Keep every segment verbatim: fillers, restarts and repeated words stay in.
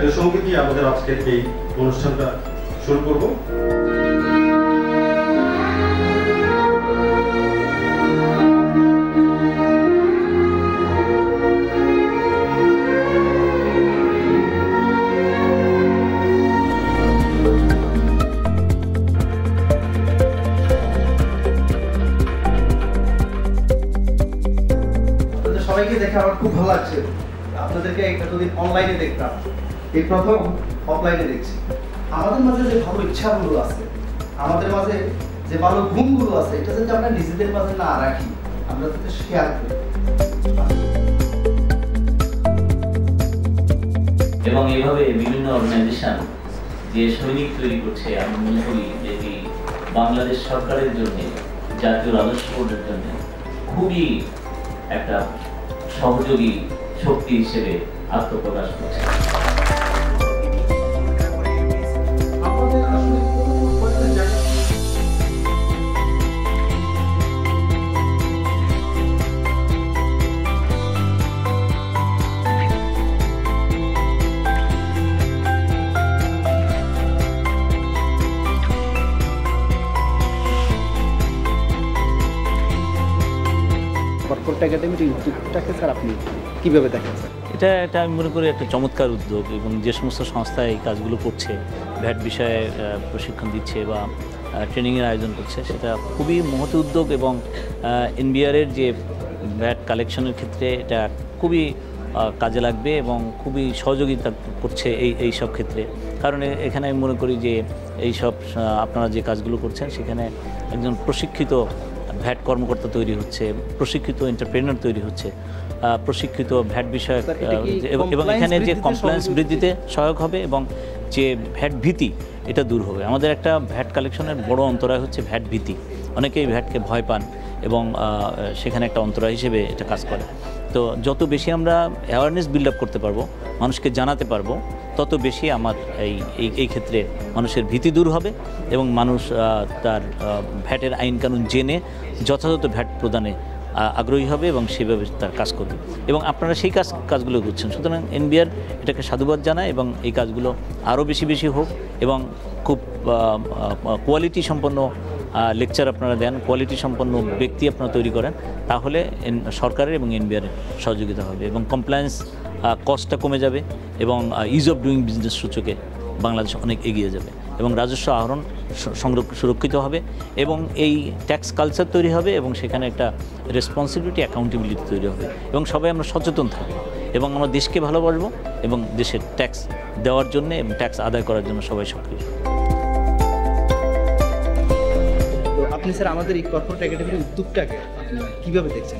জাতীয় সঙ্গীত দিয়ে আমাদের আজকের এই অনুষ্ঠানটা শুরু করব। সবাইকে দেখে আমার খুব ভালো লাগছে। আপনাদেরকে এতদিন অনলাইনে দেখতাম, এই প্রথম অফলাইনে দেখছি। আমাদের মাঝে যে ভালো ইচ্ছাগুলো আছে, আমাদের মাঝে যে ভালো গুণগুলো আছে, এটা যদি আমরা নিজেদের মাঝে না রাখি, আমরা যাতে শেয়ার করি। এবং এইভাবে বিভিন্ন অর্গানাইজেশন যে সৈনিক তৈরি করছে, আমি মনে করি যে বাংলাদেশ সরকারের জন্য, জাতীয় রাজস্ব বোর্ডের জন্য খুবই একটা সহযোগী শক্তি হিসেবে আত্মপ্রকাশ করছে। কিভাবে দেখেন স্যার? এটা এটা আমি মনে করি একটা চমৎকার উদ্যোগ, এবং যে সমস্ত সংস্থা এই কাজগুলো করছে, ভ্যাট বিষয়ে প্রশিক্ষণ দিচ্ছে বা ট্রেনিংয়ের আয়োজন করছে, সেটা খুবই মহৎ উদ্যোগ। এবং এনবিআরের যে ভ্যাট কালেকশনের ক্ষেত্রে এটা খুবই কাজে লাগবে এবং খুবই সহযোগিতা করছে এই এই সব ক্ষেত্রে। কারণ এখানে আমি মনে করি যে এই সব আপনারা যে কাজগুলো করছেন, সেখানে একজন প্রশিক্ষিত ভ্যাট কর্মকর্তা তৈরি হচ্ছে, প্রশিক্ষিত এন্টারপ্রেনার তৈরি হচ্ছে, প্রশিক্ষিত ভ্যাট বিষয়ক, এবং এখানে যে কমপ্লায়েন্স বৃদ্ধিতে সহায়ক হবে এবং যে ভ্যাট ভীতি এটা দূর হবে। আমাদের একটা ভ্যাট কালেকশনের বড় অন্তরায় হচ্ছে ভ্যাট ভীতি। অনেকেই ভ্যাটকে ভয় পান এবং সেখানে একটা অন্তরায় হিসেবে এটা কাজ করে। তো যত বেশি আমরা অ্যাওয়ারনেস বিল্ড আপ করতে পারবো, মানুষকে জানাতে পারবো, তত বেশি আমার এই এই ক্ষেত্রে মানুষের ভীতি দূর হবে এবং মানুষ তার ভ্যাটের আইন কানুন জেনে যথাযথ ভ্যাট প্রদানে আগ্রহী হবে এবং সেভাবে তার কাজ করবে। এবং আপনারা সেই কাজ কাজগুলো করছেন। সুতরাং এনবিআর এটাকে সাধুবাদ জানায় এবং এই কাজগুলো আরও বেশি বেশি হোক এবং খুব কোয়ালিটি সম্পন্ন লেকচার আপনারা দেন, কোয়ালিটি সম্পন্ন ব্যক্তি আপনারা তৈরি করেন, তাহলে সরকারের এবং এনবিআরের সহযোগিতা হবে এবং কমপ্লায়েন্স কস্টটা কমে যাবে এবং ইজ অফ ডুইং বিজনেস সূচকে বাংলাদেশ অনেক এগিয়ে যাবে এবং রাজস্ব আহরণ সুরক্ষিত হবে এবং এই ট্যাক্স কালচার তৈরি হবে এবং সেখানে একটা রেসপন্সিবিলিটি, অ্যাকাউন্টেবিলিটি তৈরি হবে এবং সবাই আমরা সচেতন থাকবো এবং আমরা দেশকে ভালোবাসবো এবং দেশের ট্যাক্স দেওয়ার জন্য এবং ট্যাক্স আদায় করার জন্য সবাই সক্রিয়। আপনি স্যার আমাদের এই কর্পোরেট একাডেমির উদ্যোগটাকে কীভাবে দেখছেন?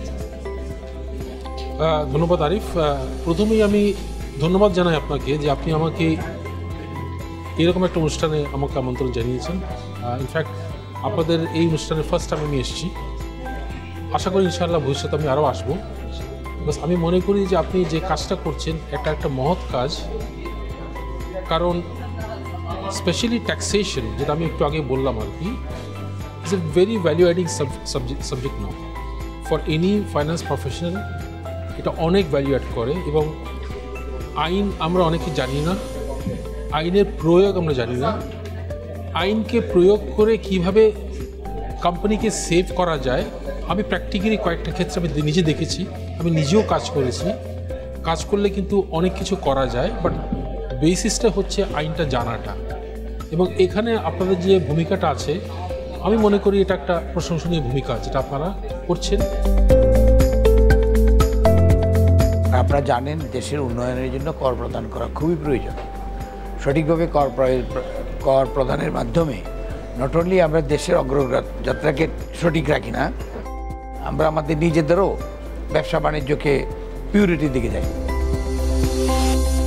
ধন্যবাদ আরিফ। প্রথমেই আমি ধন্যবাদ জানাই আপনাকে যে আপনি আমাকে এরকম একটা অনুষ্ঠানে আমাকে আমন্ত্রণ জানিয়েছেন। ইনফ্যাক্ট আপনাদের এই অনুষ্ঠানে ফার্স্ট টাইম আমি এসেছি। আশা করি ইনশাআল্লাহ ভবিষ্যতে আমি আরও আসবো। বাস আমি মনে করি যে আপনি যে কাজটা করছেন এটা একটা মহৎ কাজ, কারণ স্পেশালি ট্যাক্সেশন, যেটা আমি একটু আগে বললাম আর কি, is a very value adding subject subject now for any finance professional. এটা অনেক ভ্যালু অ্যাড করে এবং আইন আমরা অনেকে জানি না, আইনের প্রয়োগ আমরা জানি না। আইনকে প্রয়োগ করে কিভাবে কোম্পানিকে সেভ করা যায়, আমি প্র্যাকটিক্যালি কয়েকটা ক্ষেত্রে আমি নিজে দেখেছি, আমি নিজেও কাজ করেছি। কাজ করলে কিন্তু অনেক কিছু করা যায়, বাট বেসিসটা হচ্ছে আইনটা জানাটা। এবং এখানে আপনাদের যে ভূমিকাটা আছে, আমি মনে করি এটা একটা প্রশংসনীয় ভূমিকা যেটা আপনারা করছেন। আপনারা জানেন দেশের উন্নয়নের জন্য কর প্রদান করা খুবই প্রয়োজন। সঠিকভাবে কর কর প্রদানের মাধ্যমে নট অনলি আমরা দেশের অগ্রযাত্রাকে সঠিক রাখি না, আমরা আমাদের নিজেদেরও ব্যবসা বাণিজ্যকে পিউরিটির দিকে যাই।